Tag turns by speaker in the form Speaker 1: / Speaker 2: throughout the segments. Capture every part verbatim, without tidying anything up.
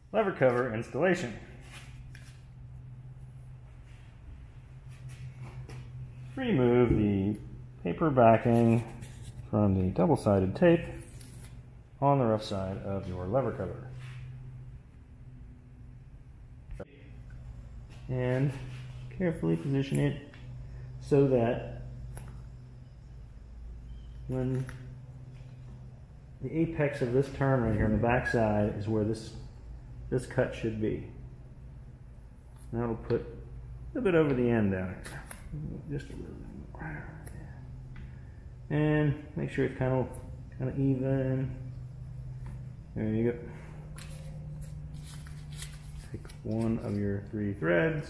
Speaker 1: lever cover installation. Remove the paper backing from the double-sided tape on the rough side of your lever cover. And carefully position it so that when the apex of this turn right here on the back side is where this this cut should be. Now it'll put a little bit over the end down here. Just a little bit more. And make sure it's kind of kind of even. There you go. Take one of your three threads.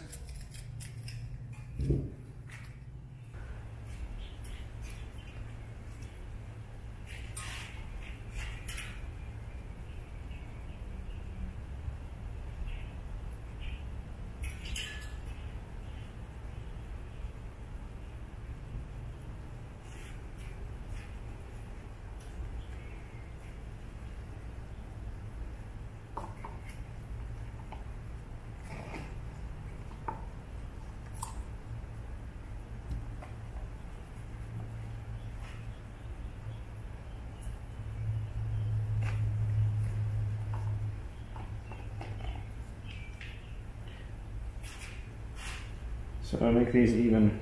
Speaker 1: So I'll make these even.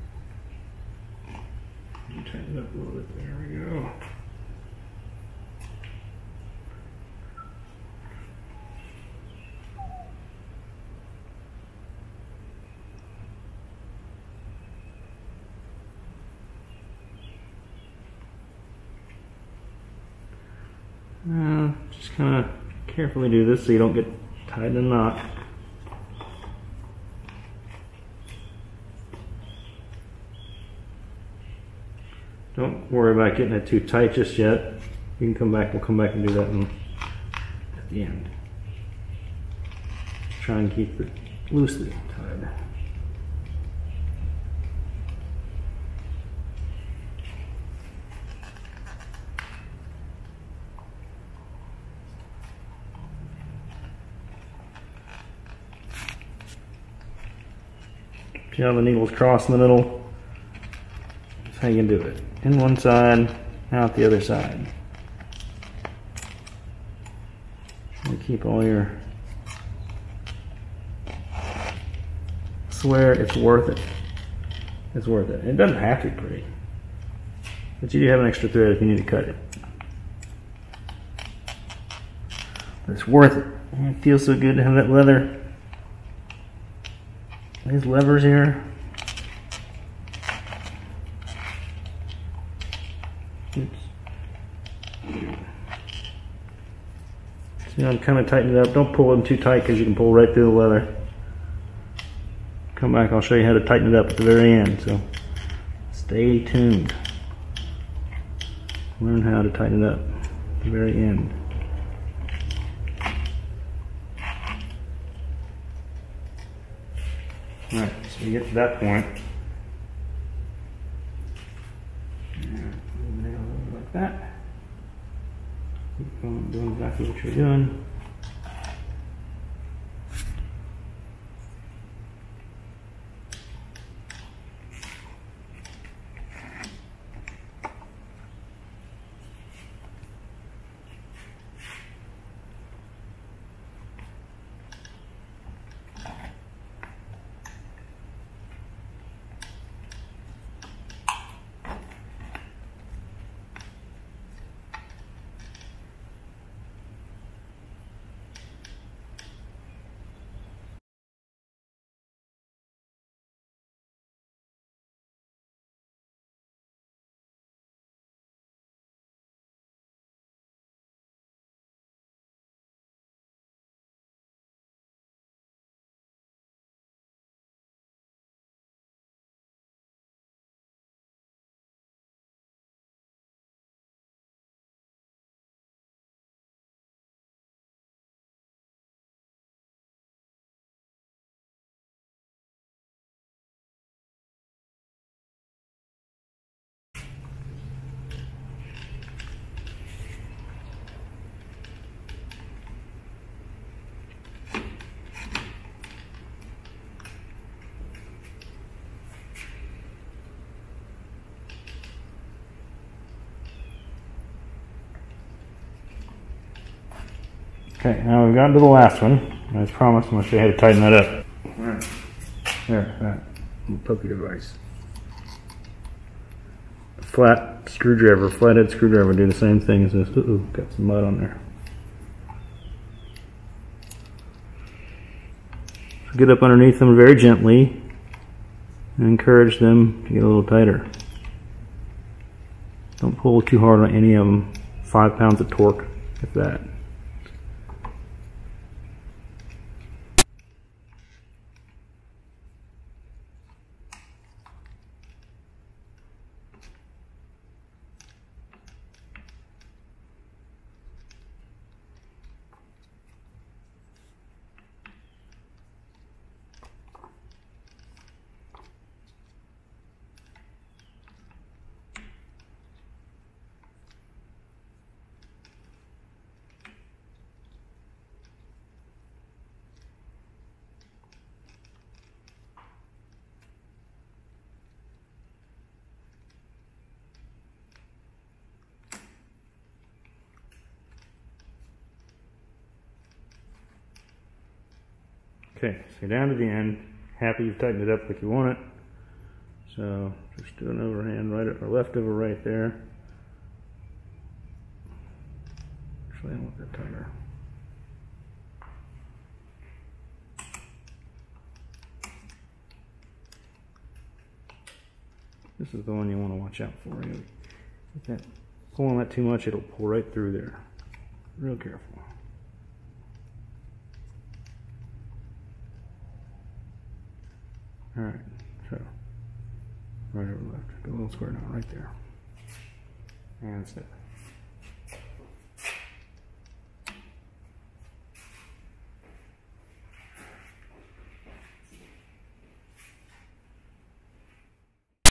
Speaker 1: Turn it up a little bit. There we go. Now, just kind of carefully do this so you don't get tied in a knot. Don't worry about getting it too tight just yet. You can come back, we'll come back and do that in, at the end. Try and keep it loosely tied. See how the needle's crossed in the middle? That's how you can do it. In one side, out the other side. And keep all your. I swear it's worth it. It's worth it. It doesn't have to be pretty, but you do have an extra thread if you need to cut it. But it's worth it. And it feels so good to have that leather. These levers here. Oops. See, I'm kind of tightening it up. Don't pull them too tight because you can pull right through the leather. Come back, I'll show you how to tighten it up at the very end. So stay tuned. Learn how to tighten it up at the very end. Alright, so we get to that point. Like that. Keep going, doing exactly what you're doing. Okay, now we've gotten to the last one. As promised, I'm going to show you how to tighten that up. Alright, there, that little pokey device. Flat screwdriver, flathead screwdriver, do the same thing as this. Uh-oh, got some mud on there. So get up underneath them very gently and encourage them to get a little tighter. Don't pull too hard on any of them. Five pounds of torque, if that. Okay, so you're down to the end. Happy you've tightened it up like you want it. So just do an overhand right or left over right there. Actually, I want that tighter. This is the one you want to watch out for. If that pull on that too much, it'll pull right through there. Real careful. Alright, so right over left. Go a little square down right there. And that's it.